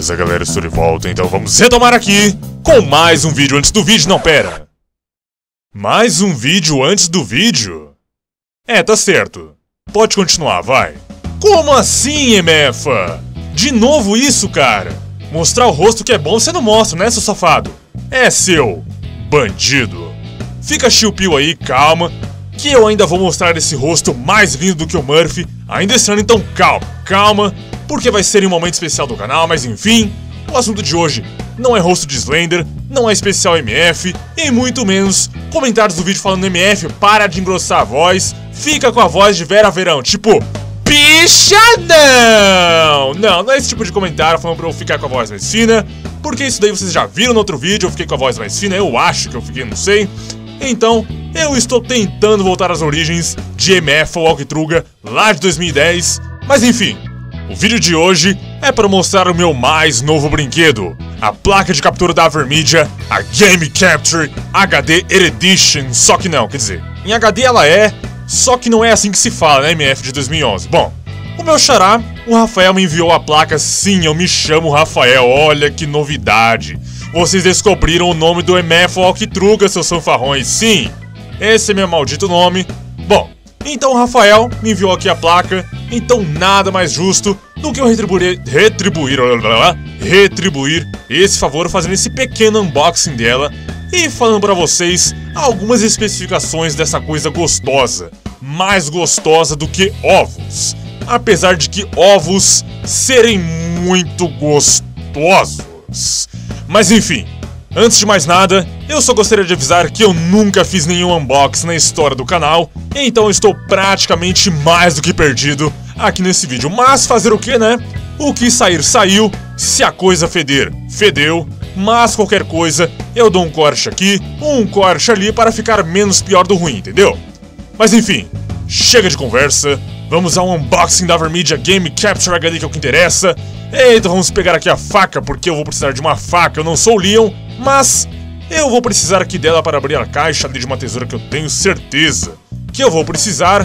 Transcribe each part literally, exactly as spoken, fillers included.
Beleza, galera, estou de volta, então vamos retomar aqui com mais um vídeo antes do vídeo. Não, pera. Mais um vídeo antes do vídeo? É, tá certo. Pode continuar, vai. Como assim, M F A? De novo isso, cara? Mostrar o rosto que é bom você não mostra, né, seu safado? É seu bandido. Fica chill-pill aí, calma, que eu ainda vou mostrar esse rosto mais lindo do que o Murphy ainda esse ano, então calma, calma, porque vai ser em um momento especial do canal, mas enfim, o assunto de hoje não é rosto de Slender, não é especial M F, e muito menos comentários do vídeo falando M F, para de engrossar a voz, fica com a voz de Vera Verão, tipo, bicha não! Não, não é esse tipo de comentário falando pra eu ficar com a voz mais fina, porque isso daí vocês já viram no outro vídeo, eu fiquei com a voz mais fina, eu acho que eu fiquei, não sei. Então, eu estou tentando voltar às origens de M F A Walkthroughga lá de dois mil e dez, mas enfim, o vídeo de hoje é para mostrar o meu mais novo brinquedo, a placa de captura da AverMedia, a Game Capture H D Edition, só que não, quer dizer, em H D ela é, só que não é assim que se fala, né, M F de dois mil e onze. Bom, o meu xará, o Rafael, me enviou a placa, sim, eu me chamo Rafael, olha que novidade. Vocês descobriram o nome do M F A Walkthroughga, seus fanfarrões, sim, esse é meu maldito nome. Bom, então o Rafael me enviou aqui a placa, então nada mais justo do que eu retribuir, retribuir, retribuir esse favor fazendo esse pequeno unboxing dela e falando pra vocês algumas especificações dessa coisa gostosa, mais gostosa do que ovos, apesar de que ovos serem muito gostosos. Mas enfim, antes de mais nada, eu só gostaria de avisar que eu nunca fiz nenhum unboxing na história do canal, então eu estou praticamente mais do que perdido aqui nesse vídeo. Mas fazer o que, né? O que sair, saiu. Se a coisa feder, fedeu. Mas qualquer coisa, eu dou um corte aqui, um corte ali para ficar menos pior do ruim, entendeu? Mas enfim, chega de conversa, vamos ao unboxing da AverMedia Game Capture H D, que é o que interessa. Eita, vamos pegar aqui a faca, porque eu vou precisar de uma faca, eu não sou o Leon, mas eu vou precisar aqui dela para abrir a caixa ali de uma tesoura que eu tenho certeza que eu vou precisar.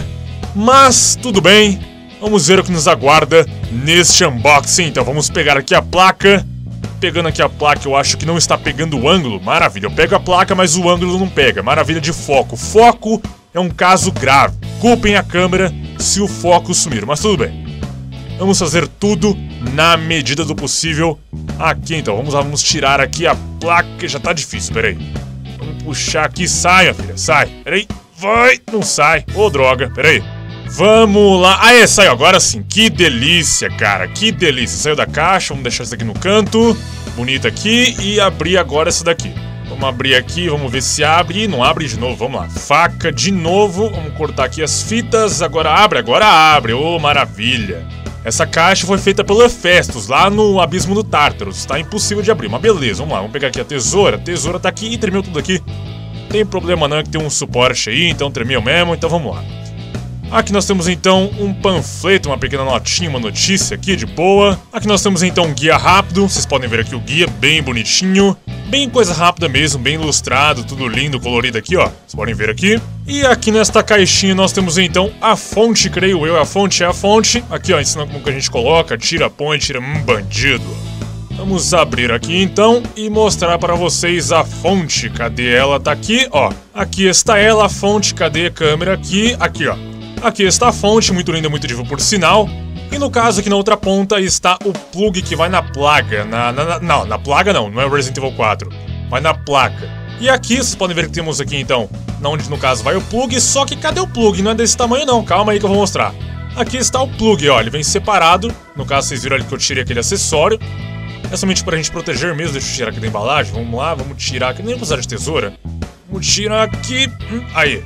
Mas tudo bem, vamos ver o que nos aguarda neste unboxing. Então vamos pegar aqui a placa. Pegando aqui a placa, eu acho que não está pegando o ângulo, maravilha, eu pego a placa, mas o ângulo não pega, maravilha de foco. Foco é um caso grave, culpem a câmera se o foco sumir, mas tudo bem. Vamos fazer tudo na medida do possível. Aqui então, vamos lá, vamos tirar aqui a placa. Já tá difícil, peraí. Vamos puxar aqui, sai, minha filha, sai. Peraí, vai, não sai. Ô, droga, peraí. Vamos lá, aê, saiu, agora sim. Que delícia, cara, que delícia. Saiu da caixa, vamos deixar isso daqui no canto. Bonita aqui, e abrir agora essa daqui. Vamos abrir aqui, vamos ver se abre. Ih, não abre de novo, vamos lá. Faca de novo, vamos cortar aqui as fitas. Agora abre, agora abre, ô, maravilha. Essa caixa foi feita pelo Hephaestus, lá no Abismo do Tártaros. Tá impossível de abrir, mas beleza, vamos lá. Vamos pegar aqui a tesoura. A tesoura tá aqui e tremeu tudo aqui. Não tem problema não, é que tem um suporte aí, então tremeu mesmo. Então vamos lá. Aqui nós temos então um panfleto, uma pequena notinha, uma notícia aqui de boa. Aqui nós temos então um guia rápido. Vocês podem ver aqui o guia, bem bonitinho. Bem coisa rápida mesmo, bem ilustrado, tudo lindo, colorido aqui, ó. Vocês podem ver aqui. E aqui nesta caixinha nós temos então a fonte, creio eu, a fonte é a fonte. Aqui, ó, ensinando como que a gente coloca, tira, põe, tira, hum, bandido. Vamos abrir aqui então e mostrar para vocês a fonte. Cadê ela? Tá aqui, ó. Aqui está ela, a fonte, cadê a câmera? Aqui, aqui, ó. Aqui está a fonte, muito linda, muito diva por sinal. E no caso aqui na outra ponta está o plug que vai na placa, na, na, na, não, na placa não, não é o Resident Evil quatro, vai na placa. E aqui vocês podem ver que temos aqui então, onde no caso vai o plug, só que cadê o plug? Não é desse tamanho não, calma aí que eu vou mostrar. Aqui está o plug, ó, ele vem separado, no caso vocês viram ali que eu tirei aquele acessório. É somente para a gente proteger mesmo, deixa eu tirar aqui da embalagem, vamos lá, vamos tirar aqui, nem vou precisar de tesoura. Vamos tirar aqui, hum, aí.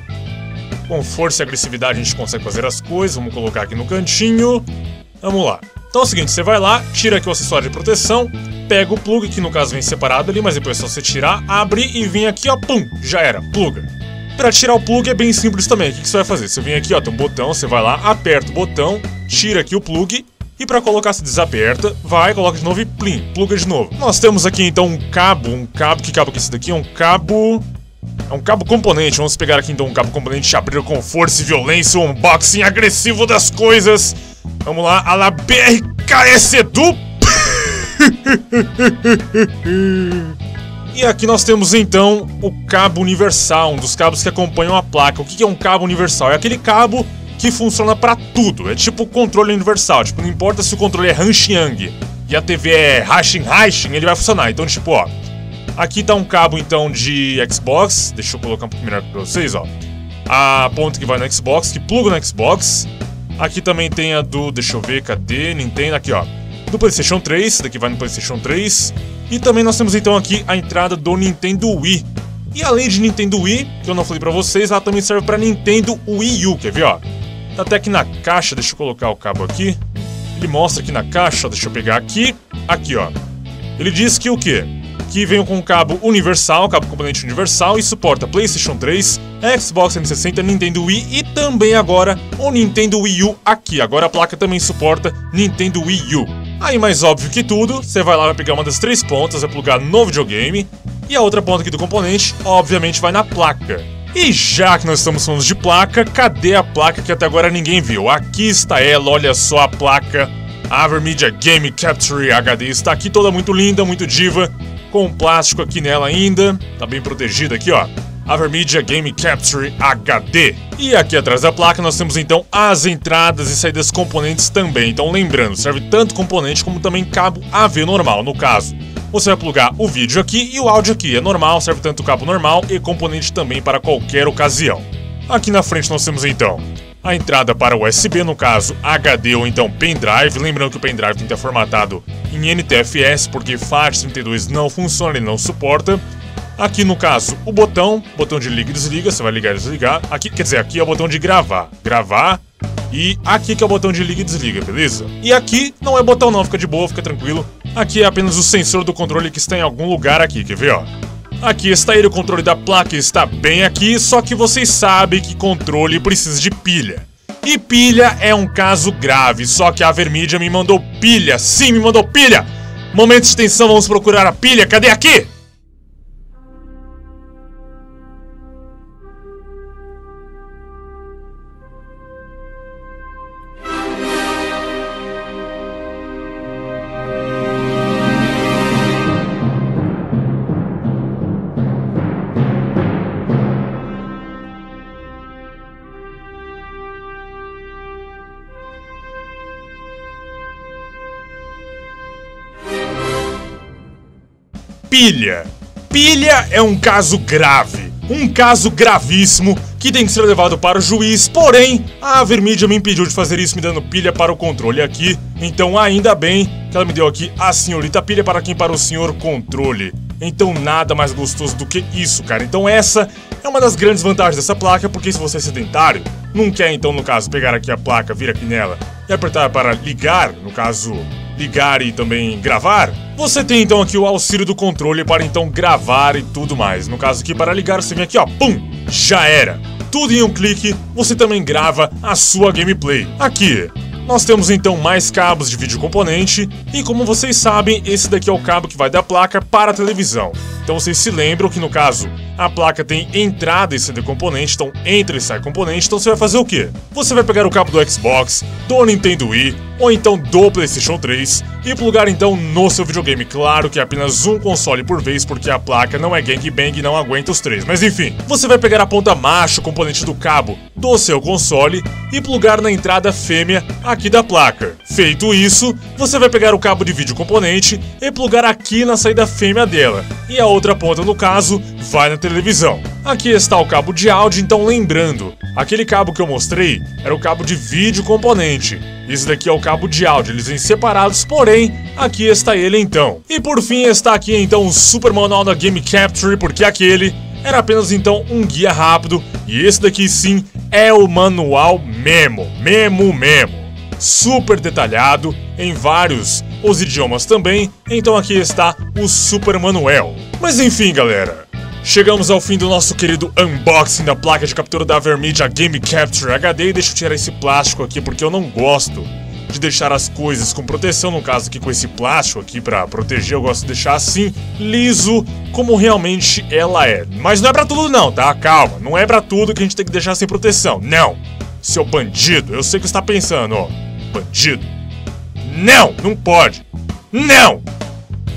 Com força e agressividade a gente consegue fazer as coisas, vamos colocar aqui no cantinho. Vamos lá. Então é o seguinte, você vai lá, tira aqui o acessório de proteção, pega o plug, que no caso vem separado ali, mas depois é só você tirar, abre e vem aqui, ó, pum, já era, pluga. Pra tirar o plug é bem simples também, o que, que você vai fazer? Você vem aqui, ó, tem um botão, você vai lá, aperta o botão, tira aqui o plug, e pra colocar você desaperta, vai, coloca de novo e plim, pluga de novo. Nós temos aqui então um cabo, um cabo, que cabo que é esse daqui? É um cabo... É um cabo componente, vamos pegar aqui então um cabo componente e abrir com força e violência o unboxing agressivo das coisas. Vamos lá, a la B R K S Edu. E aqui nós temos então o cabo universal, um dos cabos que acompanham a placa. O que é um cabo universal? É aquele cabo que funciona pra tudo. É tipo o controle universal. Tipo, não importa se o controle é Han-Xiang e a T V é Haixin-Haixin, ele vai funcionar. Então, tipo, ó, aqui tá um cabo então de Xbox. Deixa eu colocar um pouco melhor pra vocês, ó. A ponta que vai no Xbox, que pluga no Xbox. Aqui também tem a do, deixa eu ver, cadê? Nintendo, aqui ó, do PlayStation três, daqui vai no PlayStation três. E também nós temos então aqui a entrada do Nintendo Wii. E além de Nintendo Wii, que eu não falei pra vocês, ela também serve pra Nintendo Wii U, quer ver, ó? Tá até aqui na caixa, deixa eu colocar o cabo aqui. Ele mostra aqui na caixa, deixa eu pegar aqui, aqui ó. Ele diz que o quê? Que vem com um cabo universal, cabo componente universal, e suporta PlayStation três, Xbox trezentos e sessenta, Nintendo Wii e também agora o Nintendo Wii U aqui. Agora a placa também suporta Nintendo Wii U. Aí, mais óbvio que tudo, você vai lá, vai pegar uma das três pontas, vai plugar no videogame, e a outra ponta aqui do componente, obviamente, vai na placa. E já que nós estamos falando de placa, cadê a placa que até agora ninguém viu? Aqui está ela, olha só a placa. A AverMedia Game Capture H D está aqui toda muito linda, muito diva, com um plástico aqui nela ainda, tá bem protegida aqui, ó. AverMedia Game Capture H D. E aqui atrás da placa nós temos então as entradas e saídas componentes também. Então lembrando, serve tanto componente como também cabo A V normal, no caso. Você vai plugar o vídeo aqui e o áudio aqui, é normal, serve tanto cabo normal e componente também para qualquer ocasião. Aqui na frente nós temos então a entrada para U S B, no caso H D ou então pendrive. Lembrando que o pendrive tem que estar formatado em N T F S, porque FAT trinta e dois não funciona, ele não suporta. Aqui no caso o botão, botão de liga e desliga, você vai ligar e desligar. Aqui, quer dizer, aqui é o botão de gravar, gravar. E aqui que é o botão de liga e desliga, beleza? E aqui não é botão não, fica de boa, fica tranquilo. Aqui é apenas o sensor do controle que está em algum lugar aqui, quer ver, ó? Aqui está ele, o controle da placa está bem aqui, só que vocês sabem que controle precisa de pilha. E pilha é um caso grave, só que a AverMedia me mandou pilha, sim, me mandou pilha! Momento de tensão, vamos procurar a pilha, cadê aqui? Pilha. Pilha é um caso grave, um caso gravíssimo que tem que ser levado para o juiz, porém, a AverMedia me impediu de fazer isso me dando pilha para o controle aqui, então ainda bem que ela me deu aqui a senhorita pilha para quem? Para o senhor controle. Então nada mais gostoso do que isso, cara. Então essa é uma das grandes vantagens dessa placa, porque se você é sedentário, não quer então, no caso, pegar aqui a placa, vir aqui nela e apertar para ligar, no caso, ligar e também gravar, você tem então aqui o auxílio do controle para então gravar e tudo mais. No caso aqui, para ligar, você vem aqui, ó, pum, já era. Tudo em um clique, você também grava a sua gameplay. Aqui, nós temos então mais cabos de vídeo componente, e como vocês sabem, esse daqui é o cabo que vai da placa para a televisão. Então vocês se lembram que no caso, a placa tem entrada e saída componente, então entra e sai componente, então você vai fazer o quê? Você vai pegar o cabo do Xbox, do Nintendo Wii, ou então do PlayStation três, e plugar então no seu videogame. Claro que é apenas um console por vez, porque a placa não é gangbang e não aguenta os três. Mas enfim, você vai pegar a ponta macho componente do cabo do seu console e plugar na entrada fêmea aqui da placa. Feito isso, você vai pegar o cabo de vídeo componente e plugar aqui na saída fêmea dela. E a outra ponta, no caso, vai na televisão. Aqui está o cabo de áudio, então lembrando, aquele cabo que eu mostrei era o cabo de vídeo componente. Esse daqui é o cabo de áudio, eles vêm separados, porém, aqui está ele então. E por fim está aqui então o super manual da Game Capture, porque aquele era apenas então um guia rápido, e esse daqui sim é o manual mesmo, mesmo mesmo. Super detalhado, em vários os idiomas também, então aqui está o super manual. Mas enfim, galera, chegamos ao fim do nosso querido unboxing da placa de captura da AverMedia Game Capture H D. E deixa eu tirar esse plástico aqui, porque eu não gosto de deixar as coisas com proteção, no caso aqui com esse plástico aqui pra proteger, eu gosto de deixar assim, liso, como realmente ela é. Mas não é pra tudo não, tá? Calma, não é pra tudo que a gente tem que deixar sem proteção, não. Seu bandido, eu sei o que você tá pensando, ó. Bandido. Não, não pode. Não!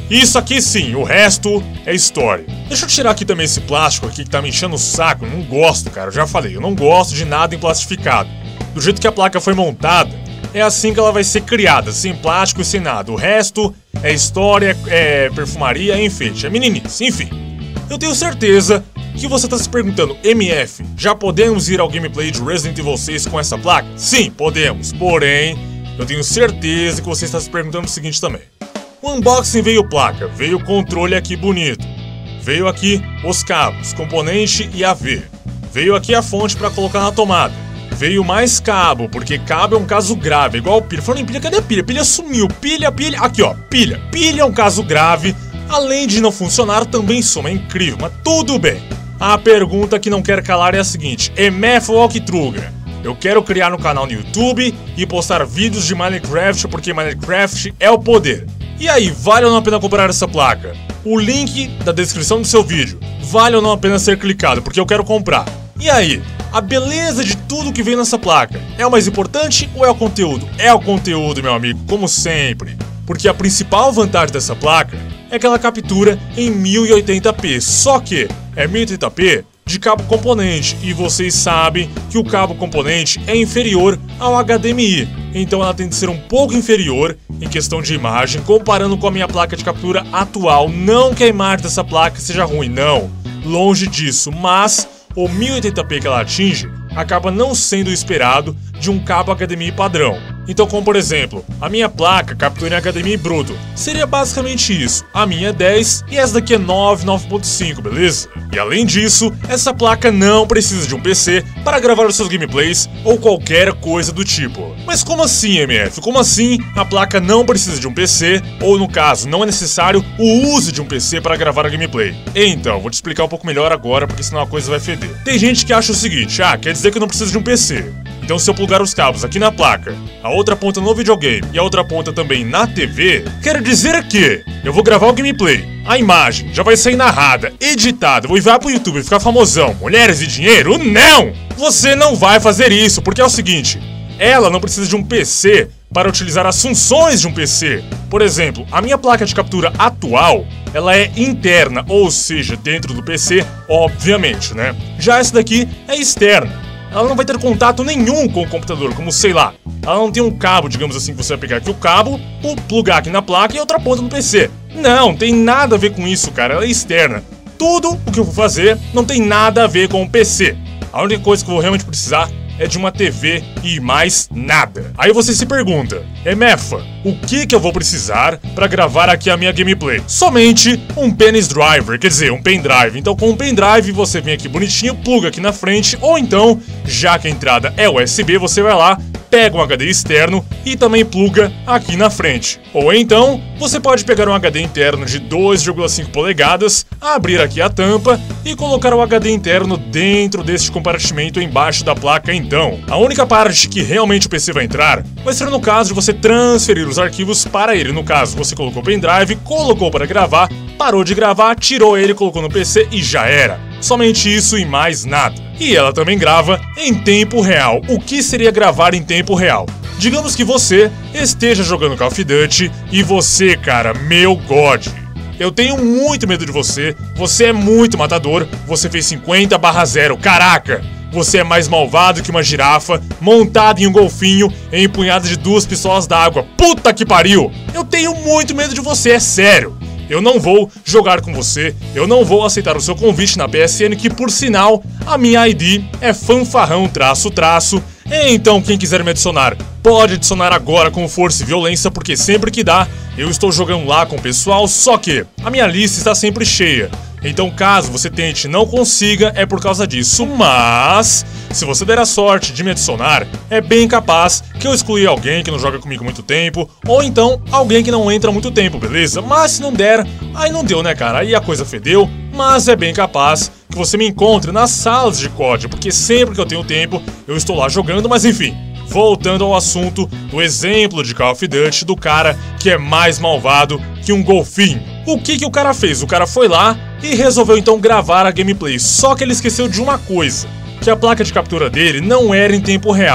Isso aqui sim, o resto é história. Deixa eu tirar aqui também esse plástico aqui que tá me enchendo o saco. Eu não gosto, cara, eu já falei, eu não gosto de nada em plastificado. Do jeito que a placa foi montada, é assim que ela vai ser criada, sem plástico e sem nada. O resto é história, é perfumaria, enfeite, é meninice, enfim. Eu tenho certeza que você tá se perguntando, M F, já podemos ir ao gameplay de Resident Evil seis com essa placa? Sim, podemos, porém, eu tenho certeza que você está se perguntando o seguinte também. O unboxing veio placa, veio controle aqui bonito, veio aqui os cabos, componente e A V, veio aqui a fonte para colocar na tomada, veio mais cabo, porque cabo é um caso grave, igual pilha. Falando em pilha, cadê a pilha? Pilha sumiu, pilha, pilha, aqui ó, pilha, pilha é um caso grave, além de não funcionar, também soma, é incrível, mas tudo bem. A pergunta que não quer calar é a seguinte, M F Walkthrough, eu quero criar um canal no YouTube e postar vídeos de Minecraft porque Minecraft é o poder. E aí, vale ou não a pena comprar essa placa? O link da descrição do seu vídeo. Vale ou não a pena ser clicado, porque eu quero comprar. E aí, a beleza de tudo que vem nessa placa é o mais importante ou é o conteúdo? É o conteúdo, meu amigo, como sempre. Porque a principal vantagem dessa placa é que ela captura em mil e oitenta p. Só que é mil e oitenta p de cabo componente, e vocês sabem que o cabo componente é inferior ao H D M I, então ela tem de ser um pouco inferior em questão de imagem, comparando com a minha placa de captura atual. Não que a imagem dessa placa seja ruim, não, longe disso, mas o mil e oitenta p que ela atinge acaba não sendo o esperado de um cabo H D M I padrão. Então, como por exemplo, a minha placa captura em H D M I bruto, seria basicamente isso. A minha é dez e essa daqui é nove, nove ponto cinco, beleza? E além disso, essa placa não precisa de um P C para gravar os seus gameplays ou qualquer coisa do tipo. Mas como assim, M F? Como assim a placa não precisa de um P C, ou no caso, não é necessário o uso de um P C para gravar a gameplay? Então, vou te explicar um pouco melhor agora, porque senão a coisa vai feder. Tem gente que acha o seguinte, ah, quer dizer que eu não preciso de um P C. Então se eu plugar os cabos aqui na placa, a outra ponta no videogame e a outra ponta também na T V, quer dizer que eu vou gravar o gameplay, a imagem já vai sair narrada, editada, vou enviar pro YouTube e ficar famosão, mulheres e dinheiro? Não! Você não vai fazer isso, porque é o seguinte, ela não precisa de um P C para utilizar as funções de um P C. Por exemplo, a minha placa de captura atual, ela é interna, ou seja, dentro do P C, obviamente, né? Já essa daqui é externa. Ela não vai ter contato nenhum com o computador, como sei lá, ela não tem um cabo, digamos assim, que você vai pegar aqui o cabo, plugar aqui na placa e outra ponta no P C. Não, tem nada a ver com isso, cara, ela é externa. Tudo o que eu vou fazer não tem nada a ver com o P C. A única coisa que eu vou realmente precisar é de uma T V e mais nada. Aí você se pergunta, M F, o que que eu vou precisar para gravar aqui a minha gameplay? Somente um penis driver, quer dizer, um pendrive. Então com um pendrive você vem aqui bonitinho, pluga aqui na frente, ou então, já que a entrada é U S B, você vai lá, pega um H D externo e também pluga aqui na frente. Ou então, você pode pegar um H D interno de dois vírgula cinco polegadas, abrir aqui a tampa e colocar o H D interno dentro deste compartimento embaixo da placa então. A única parte que realmente o P C vai entrar vai ser no caso de você transferir os arquivos para ele. No caso, você colocou o pendrive, colocou para gravar, parou de gravar, tirou ele, colocou no P C e já era. Somente isso e mais nada. E ela também grava em tempo real. O que seria gravar em tempo real? Digamos que você esteja jogando Call of Duty e você, cara, meu God, eu tenho muito medo de você, você é muito matador, você fez cinquenta barra zero, caraca! Você é mais malvado que uma girafa, montado em um golfinho, empunhado de duas pistolas d'água. Puta que pariu! Eu tenho muito medo de você, é sério! Eu não vou jogar com você, eu não vou aceitar o seu convite na P S N, que por sinal, a minha I D é fanfarrão traço traço. Então quem quiser me adicionar, pode adicionar agora com força e violência, porque sempre que dá, eu estou jogando lá com o pessoal, só que a minha lista está sempre cheia. Então caso você tente e não consiga, é por causa disso, mas se você der a sorte de me adicionar, é bem capaz que eu excluir alguém que não joga comigo há muito tempo, ou então alguém que não entra há muito tempo, beleza? Mas se não der, aí não deu, né, cara? Aí a coisa fedeu, mas é bem capaz que você me encontre nas salas de C O D, porque sempre que eu tenho tempo, eu estou lá jogando, mas enfim. Voltando ao assunto do exemplo de Call of Duty do cara que é mais malvado que um golfinho. O que que o cara fez? O cara foi lá e resolveu então gravar a gameplay, só que ele esqueceu de uma coisa, que a placa de captura dele não era em tempo real.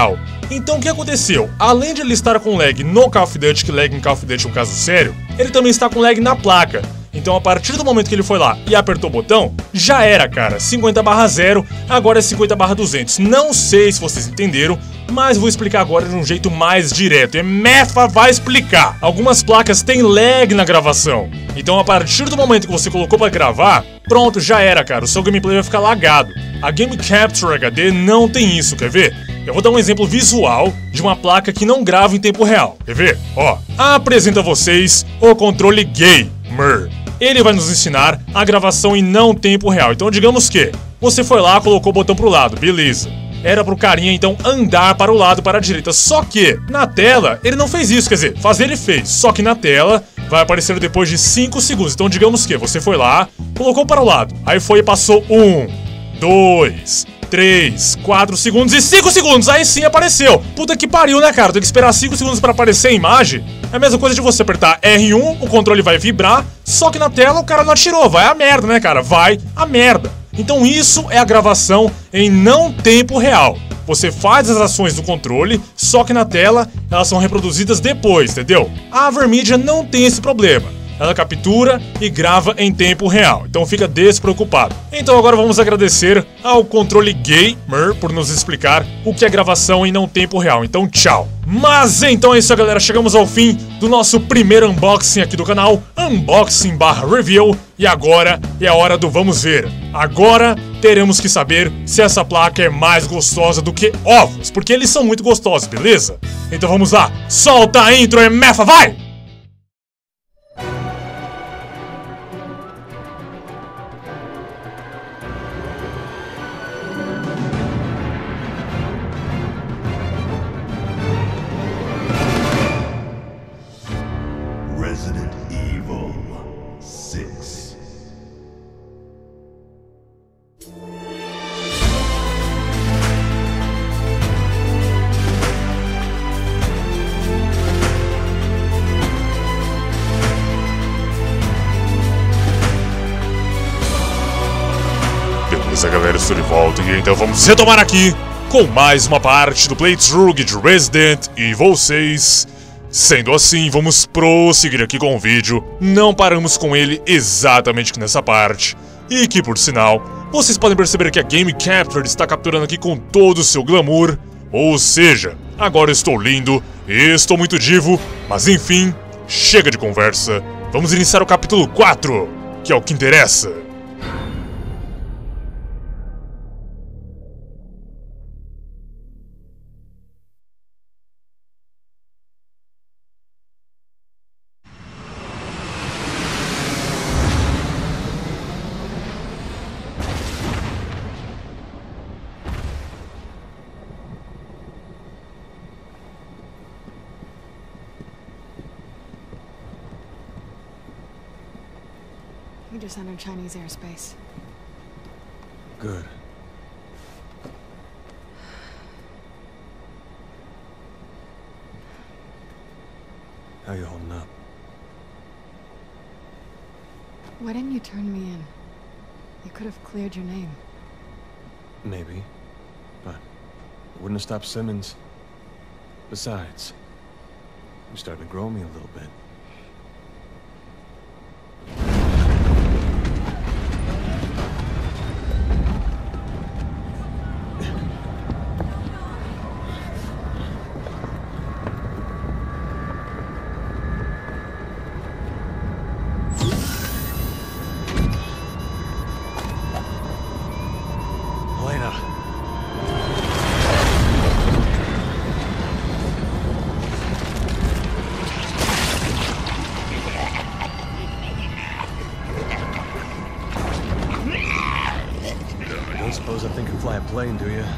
Então o que aconteceu? Além de ele estar com lag no Call of Duty, que lag em Call of Duty é um caso sério, ele também está com lag na placa. Então a partir do momento que ele foi lá e apertou o botão, já era, cara, cinquenta barra zero, agora é cinquenta barra duzentos. Não sei se vocês entenderam, mas vou explicar agora de um jeito mais direto. E Mefa vai explicar. Algumas placas têm lag na gravação. Então a partir do momento que você colocou pra gravar, pronto, já era, cara, o seu gameplay vai ficar lagado. A Game Capture H D não tem isso, quer ver? Eu vou dar um exemplo visual de uma placa que não grava em tempo real. Quer ver? Ó, apresento a vocês o controle Gamer. Ele vai nos ensinar a gravação em não tempo real. Então digamos que você foi lá, colocou o botão pro lado, beleza. Era pro carinha então andar para o lado, para a direita. Só que na tela ele não fez isso, quer dizer, fazer ele fez. Só que na tela vai aparecer depois de cinco segundos. Então digamos que você foi lá, colocou para o lado. Aí foi e passou um, dois, três, quatro segundos e cinco segundos. Aí sim apareceu. Puta que pariu, né, cara? Tem que esperar cinco segundos para aparecer a imagem. É a mesma coisa de você apertar R um, o controle vai vibrar, só que na tela o cara não atirou. Vai a merda, né, cara? Vai a merda. Então isso é a gravação em não tempo real. Você faz as ações do controle, só que na tela elas são reproduzidas depois, entendeu? A AverMedia não tem esse problema. Ela captura e grava em tempo real, então fica despreocupado. Então agora vamos agradecer ao controle Gamer por nos explicar o que é gravação em não tempo real, então tchau. Mas então é isso, galera, chegamos ao fim do nosso primeiro unboxing aqui do canal, unboxing barra review, e agora é a hora do vamos ver. Agora teremos que saber se essa placa é mais gostosa do que ovos, porque eles são muito gostosos, beleza? Então vamos lá, solta a intro e Mefa, vai! Resident Evil six. Beleza, galera, estou de volta e então vamos retomar aqui com mais uma parte do playthrough de Resident Evil seis. Sendo assim, vamos prosseguir aqui com o vídeo. Não paramos com ele exatamente aqui nessa parte. E que, por sinal, vocês podem perceber que a Game Capture está capturando aqui com todo o seu glamour. Ou seja, agora estou lindo, estou muito divo, mas enfim, chega de conversa. Vamos iniciar o capítulo quatro, que é o que interessa. We just entered Chinese airspace. Good. How you holding up? Why didn't you turn me in? You could have cleared your name. Maybe. But it wouldn't have stopped Simmons. Besides, you're starting to grow me a little bit. Don't suppose I think I can fly a plane, do you?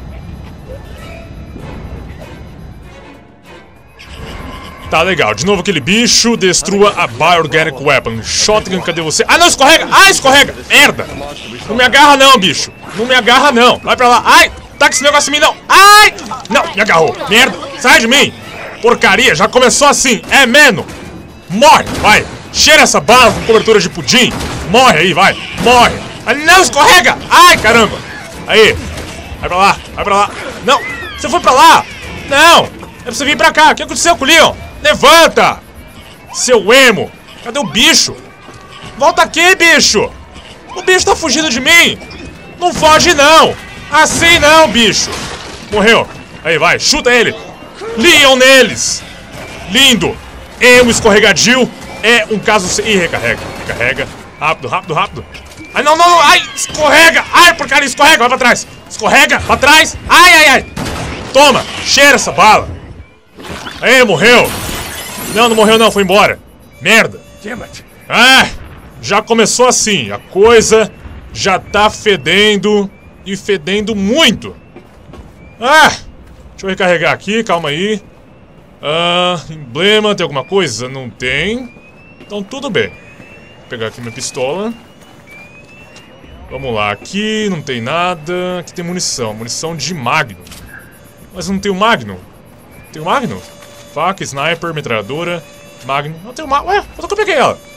Tá legal, de novo aquele bicho, destrua a Bioorganic Weapon. Shotgun, cadê você? Ah, não, escorrega! Ah, escorrega! Merda! Não me agarra não, bicho! Não me agarra não! Vai pra lá! Ai! Tá com esse negócio em mim não! Ai! Não, me agarrou! Merda! Sai de mim! Porcaria, já começou assim! É menos! Morre! Vai! Cheira essa bala com cobertura de pudim! Morre aí, vai! Morre! Ah, não, escorrega! Ai, caramba! Aí! Vai pra lá! Vai pra lá! Não! Você foi pra lá! Não! É pra você vir pra cá. O que aconteceu com o Leon? Levanta! Seu emo! Cadê o bicho? Volta aqui, bicho! O bicho tá fugindo de mim! Não foge, não! Assim não, bicho! Morreu! Aí, vai, chuta ele! Leon neles! Lindo! Emo escorregadio é um caso... Ih, recarrega, recarrega. Rápido, rápido, rápido. Ai, não, não, não! Ai, escorrega! Ai, porcaria, escorrega, vai pra trás! Escorrega, pra trás! Ai, ai, ai! Toma, cheira essa bala! Aí, morreu! Não, não morreu não, foi embora. Merda! Ah, já começou assim, a coisa já tá fedendo e fedendo muito. Ah, deixa eu recarregar aqui, calma aí. Ah, emblema, tem alguma coisa? Não tem. Então tudo bem. Vou pegar aqui minha pistola. Vamos lá, aqui não tem nada. Aqui tem munição, munição de Magnum. Mas não tem o Magnum. Tem o Magnum? Faca, sniper, metralhadora, Magnum. Não tem o Magnum. Ué, quando que eu peguei ela?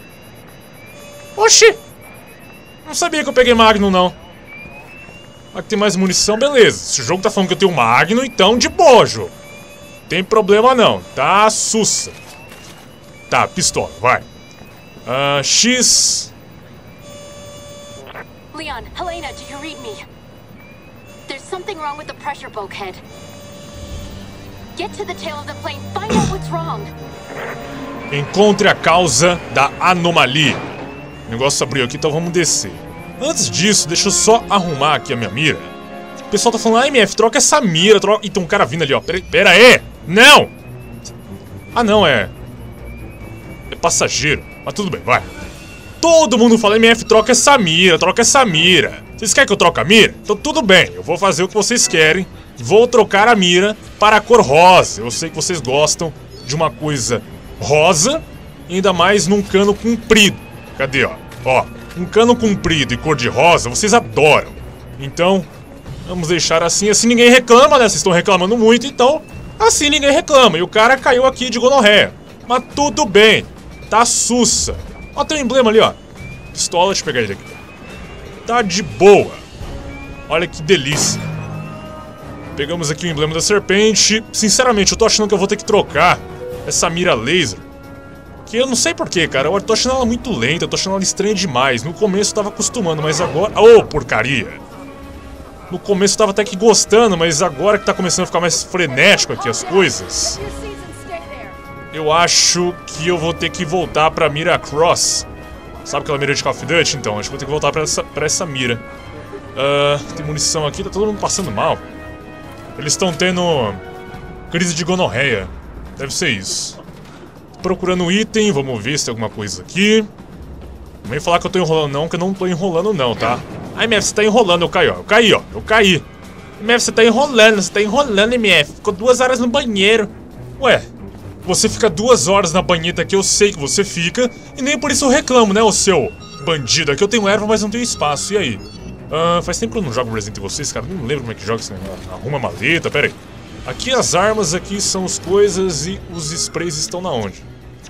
Oxi! Não sabia que eu peguei Magnum, não. Aqui tem mais munição, beleza. Se o jogo tá falando que eu tenho Magnum, então de boa, jogo. Tem problema não, tá sussa. Tá, pistola, vai. Uh, X. Leon, Helena, do you read me? There's something wrong with the pressure bulkhead. Get to the tail of the plane, find out what's wrong. Encontre a causa da anomalia. O negócio abriu aqui, então vamos descer. Antes disso, deixa eu só arrumar aqui a minha mira. O pessoal tá falando, ah, M F, troca essa mira, troca... Ih, tem um cara vindo ali, ó. Pera, pera aí! Não! Ah, não, é... É passageiro. Mas tudo bem, vai. Todo mundo fala, M F, troca essa mira, troca essa mira. Vocês querem que eu troque a mira? Então tudo bem, eu vou fazer o que vocês querem. Vou trocar a mira para a cor rosa. Eu sei que vocês gostam de uma coisa rosa, ainda mais num cano comprido. Cadê, ó? Ó, um cano comprido e cor de rosa, vocês adoram. Então, vamos deixar assim. Assim ninguém reclama, né? Vocês estão reclamando muito, então assim ninguém reclama. E o cara caiu aqui de gonorreia. Mas tudo bem, tá sussa. Ó, tem um emblema ali, ó. Pistola, deixa eu pegar ele aqui. Tá de boa. Olha que delícia. Pegamos aqui o emblema da serpente. Sinceramente, eu tô achando que eu vou ter que trocar essa mira laser. Que eu não sei porquê, cara. Eu tô achando ela muito lenta, eu tô achando ela estranha demais. No começo eu tava acostumando, mas agora... Ô, oh, porcaria! No começo eu tava até que gostando, mas agora que tá começando a ficar mais frenético aqui as coisas... Eu acho que eu vou ter que voltar pra mira cross. Sabe aquela mira de Call of Duty? Então, acho que vou ter que voltar pra essa, pra essa mira. Uh, tem munição aqui, tá todo mundo passando mal. Eles estão tendo crise de gonorreia. Deve ser isso. Tô procurando um item, vamos ver se tem alguma coisa aqui. Não vem falar que eu tô enrolando não, que eu não tô enrolando não, tá? Ah, M F, você tá enrolando, eu caí, ó. Eu caí, ó. Eu caí. M F, você tá enrolando, você tá enrolando, M F. Ficou duas horas no banheiro. Ué, você fica duas horas na banheta que eu sei que você fica, e nem por isso eu reclamo, né, o seu bandido. Aqui eu tenho erva, mas não tenho espaço, e aí? Uh, faz tempo que eu não jogo Resident Evil seis, cara. Não lembro como é que joga esse negócio. Arruma a maleta, pera aí. Aqui as armas, aqui são as coisas e os sprays estão na onde?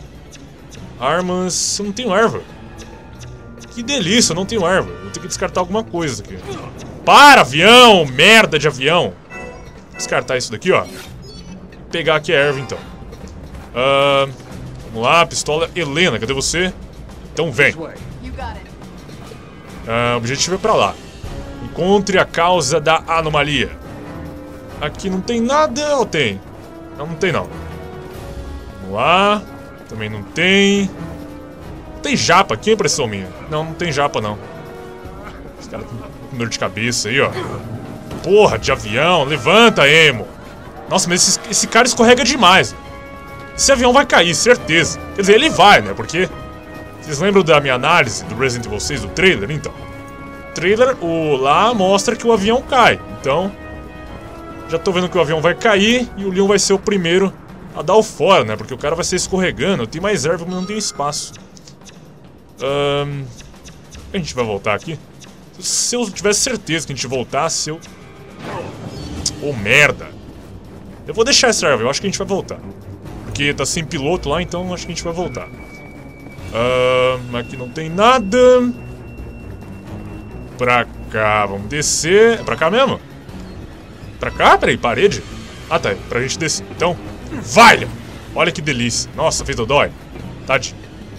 Armas... Eu não tenho erva. Que delícia, eu não tenho erva. Vou ter que descartar alguma coisa aqui. Para, avião! Merda de avião! Descartar isso daqui, ó. Pegar aqui a erva, então. Uh, vamos lá, pistola Helena, cadê você? Então vem. Uh, o objetivo é pra lá. Encontre a causa da anomalia. Aqui não tem nada ou tem? Não, não tem não. Vamos lá. Também não tem. Não tem japa, que impressão minha. Não, não tem japa não. Esse cara tem dor de cabeça aí, ó. Porra, de avião. Levanta, emo. Nossa, mas esse, esse cara escorrega demais. Esse avião vai cair, certeza. Quer dizer, ele vai, né? Porque... Vocês lembram da minha análise do Resident Evil seis, do trailer? Então, o trailer o, lá mostra que o avião cai. Então, já tô vendo que o avião vai cair e o Leon vai ser o primeiro a dar o fora, né? Porque o cara vai ser escorregando. Eu tenho mais erva, mas não tenho espaço. Um, a gente vai voltar aqui? Se eu tivesse certeza que a gente voltasse, eu... Oh, merda. Eu vou deixar essa erva, eu acho que a gente vai voltar. Porque tá sem piloto lá, então acho que a gente vai voltar. Uh, aqui não tem nada. Pra cá, vamos descer. É pra cá mesmo? Pra cá? Peraí, parede? Ah, tá. Pra gente descer. Então, vai, Leon. Olha que delícia. Nossa, fez dodói. Tadinho.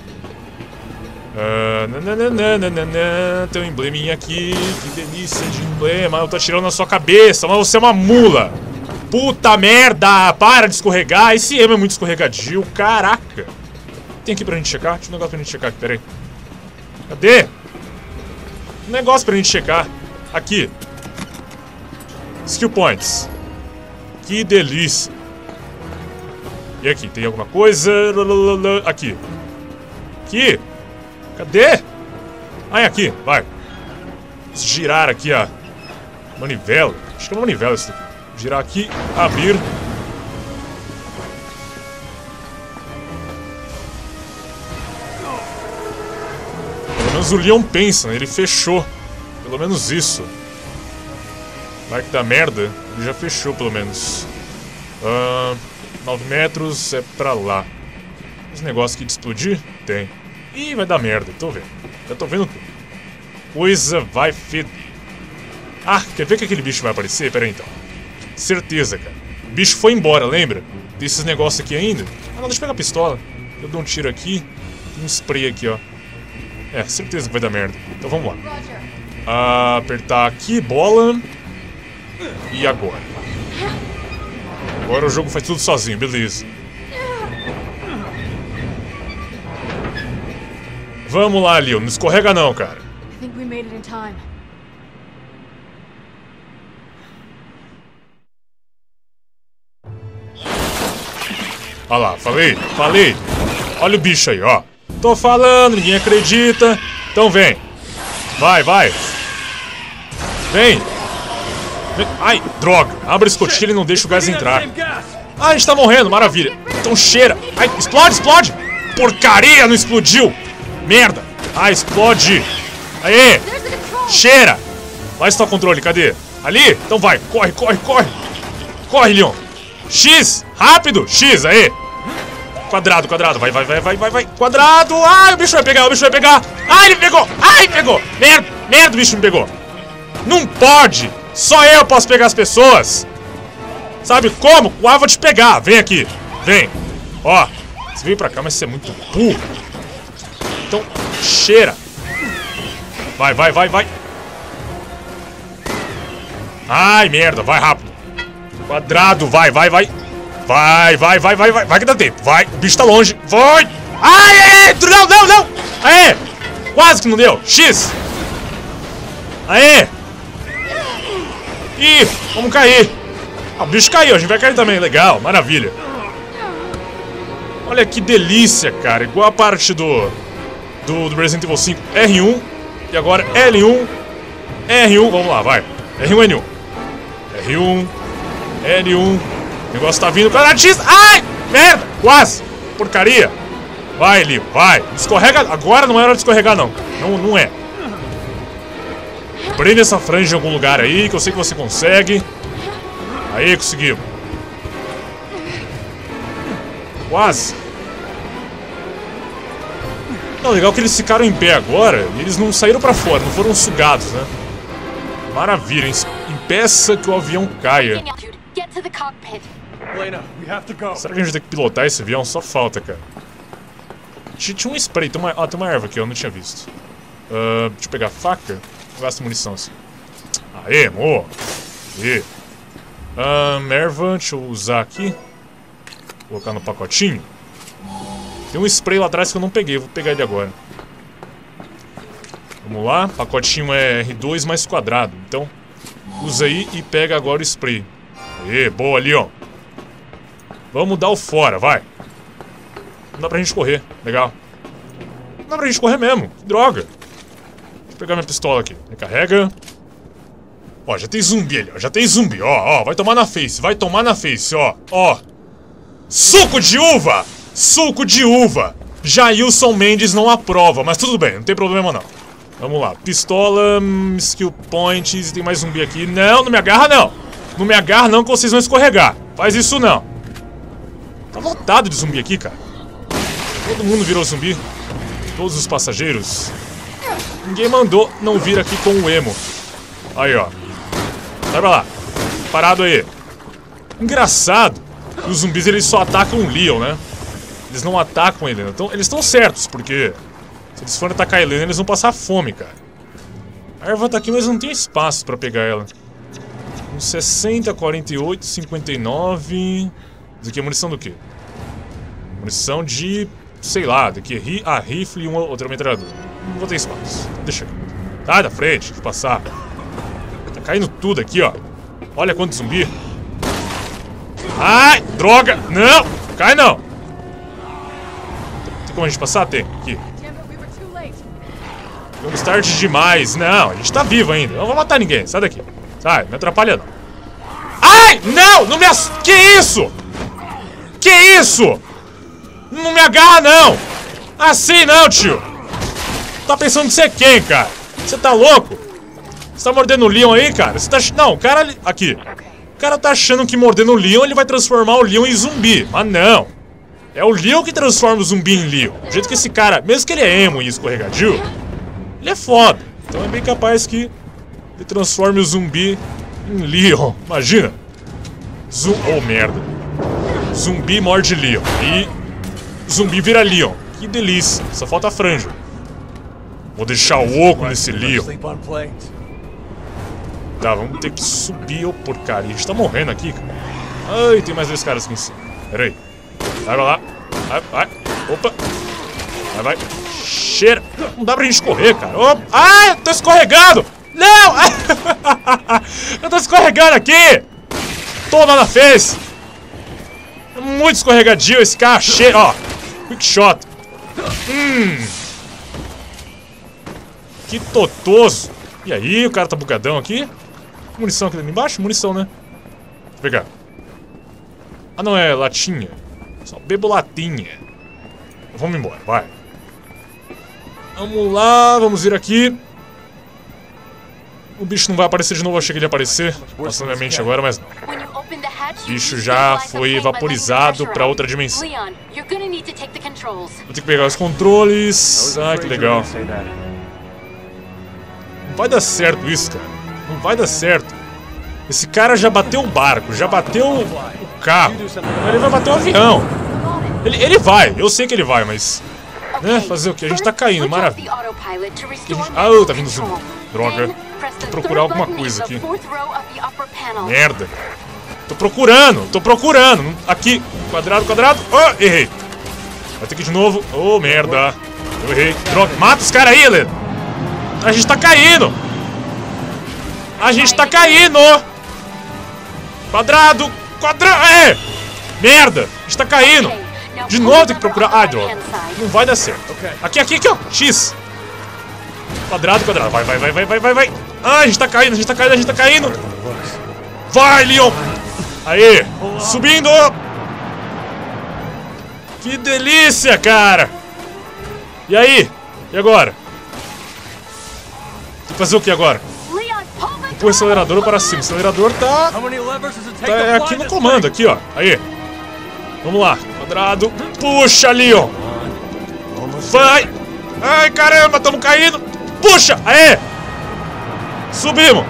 Uh, nananana, tem um embleminha aqui. Que delícia de emblema. Eu tô atirando na sua cabeça, mas você é uma mula. Puta merda. Para de escorregar. Esse emo é muito escorregadio. Caraca. Tem aqui pra gente checar? Tinha um negócio pra gente checar aqui, pera aí. Cadê? Um negócio pra gente checar. Aqui. Skill points. Que delícia. E aqui, tem alguma coisa? Aqui. Aqui. Cadê? Ah, é aqui, vai. Vamos girar aqui a manivela. Acho que é uma manivela isso daqui. Girar aqui, abrir. Pelo menos o Leon pensa, né? Ele fechou. Pelo menos isso. Vai que dá merda. Ele já fechou, pelo menos. Uh, nove metros é pra lá. Esse negócio aqui de explodir? Tem. Ih, vai dar merda, tô vendo. Já tô vendo tudo. Coisa vai feder. Ah, quer ver que aquele bicho vai aparecer? Pera aí, então. Certeza, cara. O bicho foi embora, lembra? Tem esses negócios aqui ainda. Ah, não, deixa eu pegar a pistola. Eu dou um tiro aqui. Tem um spray aqui, ó. É, certeza que vai dar merda. Então vamos lá. Ah, apertar aqui, bola. E agora? Agora o jogo faz tudo sozinho, beleza. Vamos lá, Leon. Não escorrega não, cara. I think we made it in time. Olha lá, falei, falei. Olha o bicho aí, ó. Tô falando, ninguém acredita. Então vem. Vai, vai. Vem. Vem. Ai, droga. Abre a escotilha e não deixa o gás entrar. Ah, a gente tá morrendo, maravilha. Então cheira. Ai, explode, explode. Porcaria, não explodiu. Merda! Ah, explode! Aê! Cheira! Vai estar o controle, cadê? Ali? Então vai! Corre, corre, corre! Corre, Leon! X! Rápido! X, aê! Quadrado, quadrado! Vai, vai, vai, vai, vai, vai! Quadrado! Ai, o bicho vai pegar, o bicho vai pegar! Ai, ele pegou! Ai, pegou! Merda! Merda, o bicho me pegou! Não pode! Só eu posso pegar as pessoas! Sabe como? O ar vai te pegar! Vem aqui! Vem! Ó! Você veio pra cá, mas você é muito burro! Então, cheira. Vai, vai, vai, vai. Ai, merda, vai rápido. Quadrado, vai, vai, vai. Vai, vai, vai, vai, vai. Vai que dá tempo, vai. O bicho tá longe. Vai. Ai, ai, não, não, não. Aê. Quase que não deu. X. Aê. Ih, vamos cair. Ah, o bicho caiu, a gente vai cair também. Legal, maravilha. Olha que delícia, cara. Igual a parte do... Do, do Resident Evil cinco, R um. E agora L um. R um, vamos lá, vai. R um, N um. R um. L um. O negócio tá vindo. Quadrado X. Ai! Merda! Quase! Porcaria! Vai, Leo, vai. Escorrega. Agora não é hora de escorregar, não. Não, não é. Prende essa franja em algum lugar aí, que eu sei que você consegue. Aí, conseguiu. Quase. Não, legal que eles ficaram em pé agora e eles não saíram pra fora, não foram sugados, né? Maravilha, impeça que o avião caia. Será que a gente tem que pilotar esse avião? Só falta, cara. Tinha um spray, tem uma, ah, tem uma erva aqui, eu não tinha visto. Uh, deixa eu pegar a faca. Gasta munição assim. Aê, mo! Aê. Uh, erva, deixa eu usar aqui. Colocar no pacotinho. Tem um spray lá atrás que eu não peguei, vou pegar ele agora. Vamos lá, pacotinho é R dois mais quadrado. Então, usa aí e pega agora o spray. Aê, boa ali, ó. Vamos dar o fora, vai. Não dá pra gente correr, legal. Não dá pra gente correr mesmo, que droga. Deixa eu pegar minha pistola aqui, recarrega. Ó, já tem zumbi ali, ó, já tem zumbi, ó, ó. Vai tomar na face, vai tomar na face, ó, ó. Suco de uva! Suco de uva! Jailson Mendes não aprova, mas tudo bem, não tem problema não. Vamos lá, pistola, skill points, tem mais zumbi aqui. Não, não me agarra não. Não me agarra não que vocês vão escorregar. Faz isso não. Tá lotado de zumbi aqui, cara. Todo mundo virou zumbi. Todos os passageiros. Ninguém mandou não vir aqui com o emo. Aí, ó. Sai pra lá. Parado aí. Engraçado que os zumbis eles só atacam o Leon, né? Eles não atacam a Helena. Então eles estão certos, porque se eles forem atacar a Helena, eles vão passar fome, cara. A erva tá aqui, mas não tem espaço pra pegar ela. Um sessenta, quarenta e oito, cinquenta e nove... Isso aqui é munição do quê? Munição de... sei lá, daqui é ri... ah, rifle e uma outra metralhadora. Não vou ter espaço. Deixa aqui. Sai da frente, deixa eu passar. Tá caindo tudo aqui, ó. Olha quanto zumbi. Ai, droga! Não! Cai não! Tem como a gente passar? Tem. Aqui. Vamos tarde demais. Não, a gente tá vivo ainda. Não vou matar ninguém. Sai daqui. Sai, não me atrapalha não. Ai! Não! Não me ass... Que isso? Que isso? Não me agarra não! Assim não, tio! Tá pensando que você é quem, cara? Você tá louco? Você tá mordendo o Leon aí, cara? Você tá... Não, o cara... ali- Aqui. O cara tá achando que mordendo o Leon ele vai transformar o Leon em zumbi. Mas não. É o Leon que transforma o zumbi em Leon. Do jeito que esse cara... Mesmo que ele é emo e escorregadio, ele é foda. Então é bem capaz que ele transforme o zumbi em Leon. Imagina. Zum... Oh, merda. Zumbi morde Leon. E... zumbi vira Leon. Que delícia. Só falta a franja. Vou deixar o oco nesse Leon. Tá, vamos ter que subir, ô porcaria. A gente tá morrendo aqui, cara. Ai, tem mais dois caras aqui em cima. Pera aí. Vai, vai lá. Vai, vai. Opa. Vai, vai. Cheira. Não dá pra gente correr, cara. Opa. Ai, eu tô escorregando. Não. Eu tô escorregando aqui. Toma na face. É muito escorregadio esse cara. Cheira. Ó. Quick shot. Hum. Que totoso. E aí, o cara tá bugadão aqui. Munição aqui embaixo? Munição, né? Vou pegar. Ah, não, é latinha. Só bebo latinha. Vamos embora, vai. Vamos lá, vamos vir aqui. O bicho não vai aparecer de novo, eu achei que ele ia aparecer. Passando na minha mente agora, mas não. O bicho já foi vaporizado pra outra dimensão. Vou ter que pegar os controles. Ah, que legal. Não vai dar certo isso, cara. Não vai dar certo. Esse cara já bateu o barco, já bateu o carro. Ele vai bater o avião. Ele, ele vai, eu sei que ele vai, mas... Né, fazer o que? A gente tá caindo, maravilha. Gente... Ah, oh, tá vindo zumbi. Droga. Vou procurar alguma coisa aqui. Merda. Tô procurando, tô procurando. Aqui, quadrado, quadrado. Oh, errei. Vai ter que ir de novo. Oh, merda. Eu errei. Droga. Mata os caras aí, Helena. A gente tá caindo. A gente tá caindo. Quadrado, quadrado. É. Merda. A gente tá caindo. De novo tem que procurar. Ai, droga. Não vai dar certo. Aqui, aqui, aqui, ó. X. Quadrado, quadrado. Vai, vai, vai, vai, vai, vai, vai. Ah, a gente tá caindo, a gente tá caindo, a gente tá caindo. Vai, Leon. Aê. Subindo. Que delícia, cara. E aí? E agora? Tem que fazer o que agora? Põe o acelerador para cima. O acelerador tá... tá aqui no comando, aqui, ó. Aí. Vamos lá. Quadrado. Puxa, Leon. Vai. Ai, caramba, estamos caindo. Puxa. Aê. Subimos.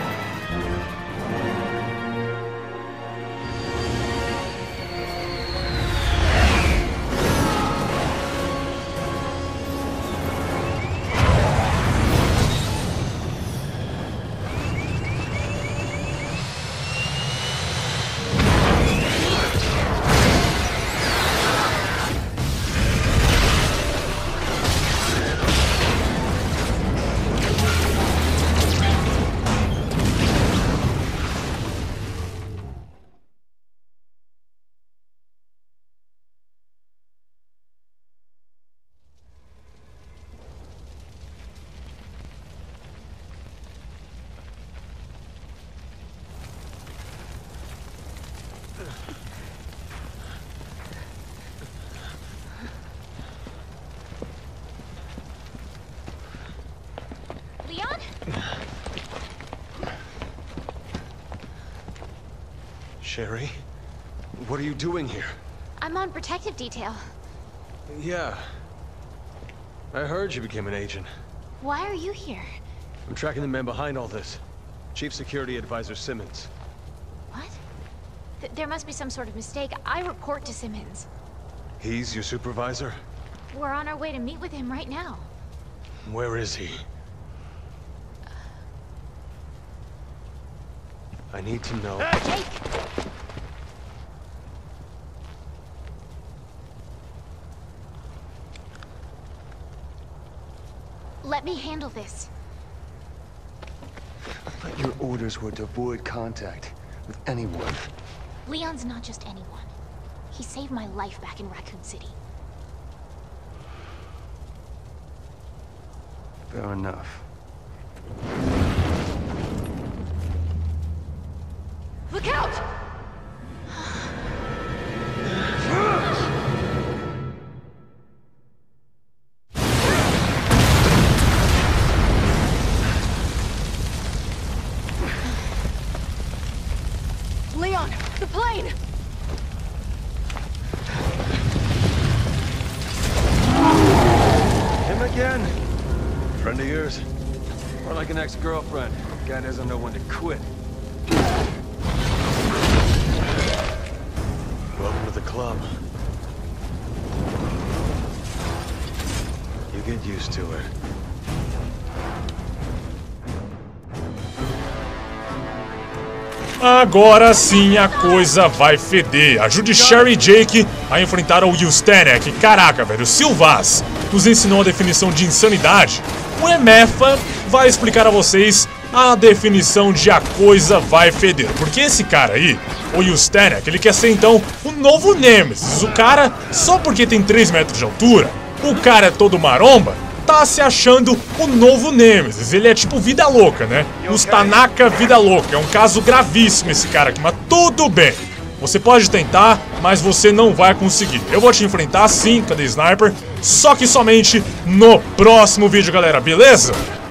Sherry, what are you doing here? I'm on protective detail. Yeah. I heard you became an agent. Why are you here? I'm tracking the man behind all this. Chief Security Advisor Simmons. What? Th there must be some sort of mistake. I report to Simmons. He's your supervisor? We're on our way to meet with him right now. Where is he? I need to know. Jake! Let me handle this. But your orders were to avoid contact with anyone. Leon's not just anyone. He saved my life back in Raccoon City. Fair enough. Look out! Leon, the plane! Him again? Friend of yours? Or like an ex-girlfriend? Guy doesn't know when to quit. Welcome to the club. You get used to it. Agora sim a coisa vai feder. Ajude Sherry e Jake a enfrentar o Will Stanek. Caraca, velho, o Silvaz nos ensinou a definição de insanidade. O Emefa vai explicar a vocês a definição de a coisa vai feder. Porque esse cara aí, o Will Stanek, ele quer ser então o novo Nemesis. O cara, só porque tem três metros de altura, o cara é todo maromba, tá se achando o novo Nemesis. Ele é tipo vida louca, né? Os Tanaka vida louca. É um caso gravíssimo esse cara aqui, mas tudo bem. Você pode tentar, mas você não vai conseguir. Eu vou te enfrentar sim, cadê Sniper? Só que somente no próximo vídeo, galera, beleza?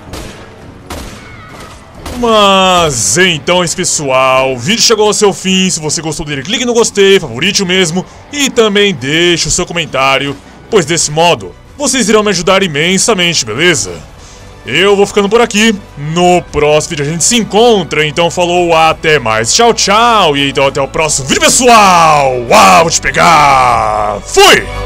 Mas então, esse pessoal, o vídeo chegou ao seu fim. Se você gostou dele, clique no gostei, favorite o mesmo. E também deixe o seu comentário, pois desse modo vocês irão me ajudar imensamente, beleza? Eu vou ficando por aqui. No próximo vídeo a gente se encontra. Então falou, até mais. Tchau, tchau. E então até o próximo vídeo, pessoal. Uau, vou te pegar. Fui!